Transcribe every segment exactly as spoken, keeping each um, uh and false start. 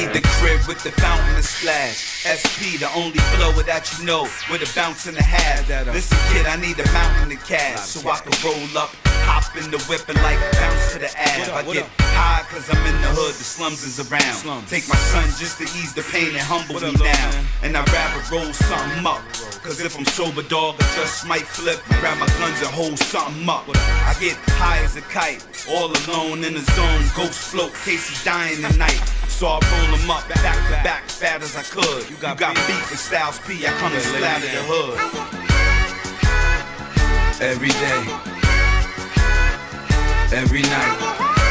need the crib with the fountain to splash. S P, the only flow that you know, with a bounce and a half. Listen kid, I need a mountain to cash, so I can roll up, hop in the whip and like bounce to the ab. I get high cause I'm in the hood, the slums is around. Take my son just to ease the pain and humble me now. And I'd rather roll something up, cause if I'm sober dog, I just might flip, grab my guns and hold something up. I get high as a kite, all alone in the zone, ghost float, Casey dying tonight. So I roll them up, back to back, fat as I could. You got, you got beef with Styles P, I come and splatter the hood. Every day, every night,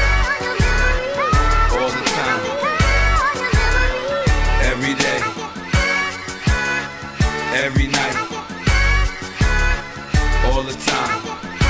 all the time. Every day, every night, all the time.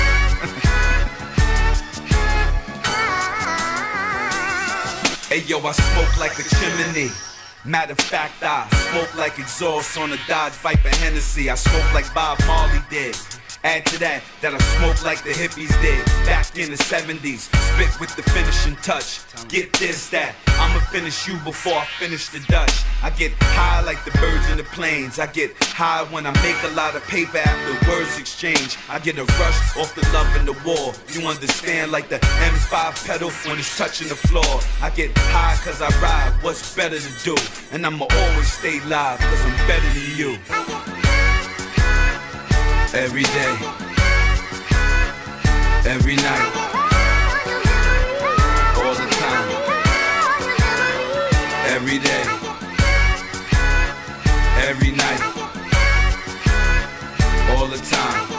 Hey yo, I smoke like a chimney. Matter of fact, I smoke like exhaust on a Dodge Viper Hennessy. I smoke like Bob Marley did. Add to that, that I smoke like the hippies did back in the seventies. Spit with the finishing touch. Get this, that I'ma finish you before I finish the Dutch. I get high like the birds in the plains. I get high when I make a lot of paper after words exchange. I get a rush off the love and the war. You understand, like the M five pedal when it's touching the floor. I get high cause I ride, what's better to do? And I'ma always stay live cause I'm better than you. Every day, every night, all the time. Every day, every night, all the time.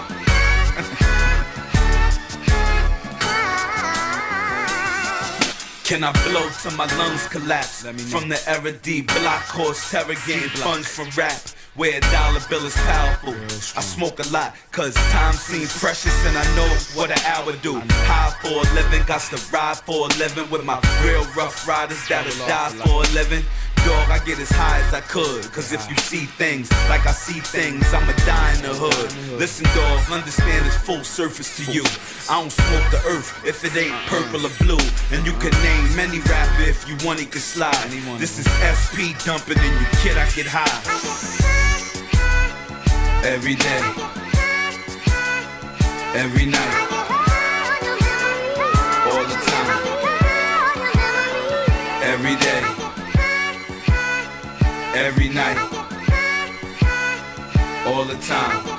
Can I blow till my lungs collapse? From the era D, block horse, terror game, funds for rap. Where a dollar bill is powerful. I smoke a lot, cause time seems precious and I know what an hour do. High for a living, got to ride for a living with my real rough riders that'll die for a living. Dog, I get as high as I could, cause if you see things like I see things, I'ma die in the hood. Listen dog, understand it's full surface to you. I don't smoke the earth if it ain't purple or blue. And you can name any rapper if you want, he can slide. This is S P dumping in you, kid, I get high. Every day, every night, all the time. Every day, every night, all the time.